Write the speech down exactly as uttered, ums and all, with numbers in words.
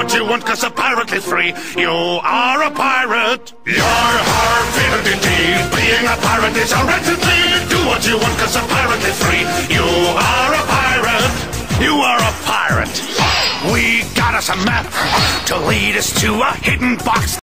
what you want, cause a pirate lives free. You are a pirate. You're hard indeed. Being a pirate is a right indeed. Do what you want, cause a pirate lives free. You are a pirate. You are a pirate. We got us a map to lead us to a hidden box.